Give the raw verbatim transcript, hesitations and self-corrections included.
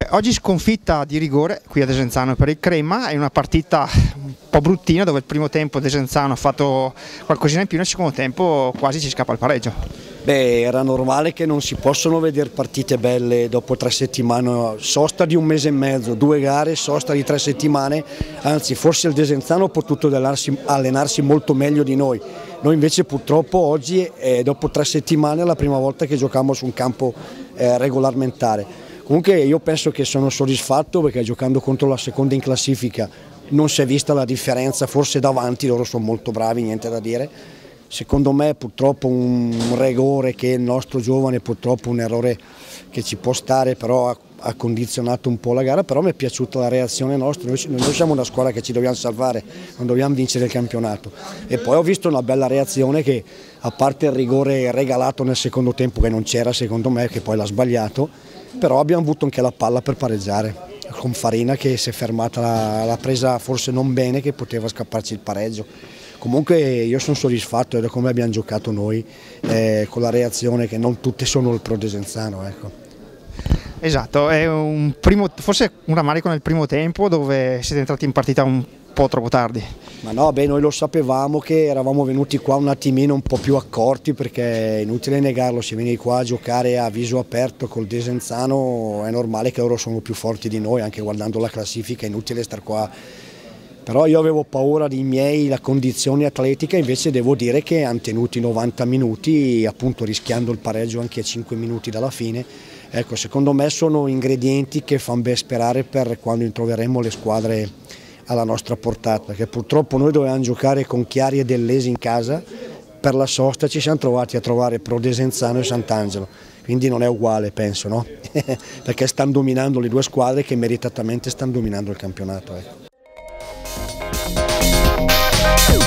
oggi sconfitta di rigore qui a Desenzano per il Crema, è una partita un po' bruttina dove il primo tempo Desenzano ha fatto qualcosina in più, nel secondo tempo quasi ci scappa il pareggio. Beh, era normale che non si possono vedere partite belle dopo tre settimane, sosta di un mese e mezzo, due gare, sosta di tre settimane, anzi forse il Desenzano ha potuto allenarsi, allenarsi molto meglio di noi. Noi invece purtroppo oggi, eh, dopo tre settimane, è la prima volta che giochiamo su un campo eh, regolamentare. Comunque io penso che sono soddisfatto perché giocando contro la seconda in classifica non si è vista la differenza, forse davanti loro sono molto bravi, niente da dire. Secondo me purtroppo un rigore che il nostro giovane, purtroppo un errore che ci può stare, però ha, ha condizionato un po' la gara, però mi è piaciuta la reazione nostra, noi, noi siamo una squadra che ci dobbiamo salvare, non dobbiamo vincere il campionato. E poi ho visto una bella reazione che, a parte il rigore regalato nel secondo tempo che non c'era secondo me, che poi l'ha sbagliato, però abbiamo avuto anche la palla per pareggiare, con Farina che si è fermata, l'ha presa forse non bene, che poteva scapparci il pareggio. Comunque io sono soddisfatto da come abbiamo giocato noi, eh, con la reazione che non tutte sono il pro Desenzano. Ecco. Esatto, è un primo, forse un rammarico nel primo tempo dove siete entrati in partita un po' troppo tardi. Ma no, beh, noi lo sapevamo che eravamo venuti qua un attimino un po' più accorti, perché è inutile negarlo, se vieni qua a giocare a viso aperto col Desenzano è normale che loro sono più forti di noi, anche guardando la classifica è inutile star qua. Però io avevo paura dei miei, la condizione atletica, invece devo dire che hanno tenuto i novanta minuti, appunto rischiando il pareggio anche a cinque minuti dalla fine. Ecco, secondo me sono ingredienti che fanno ben sperare per quando troveremo le squadre alla nostra portata, perché purtroppo noi dovevamo giocare con Chiari e Dell'Esi in casa, per la sosta ci siamo trovati a trovare Pro Desenzano e Sant'Angelo, quindi non è uguale penso, no? Perché stanno dominando le due squadre che meritatamente stanno dominando il campionato. Ecco.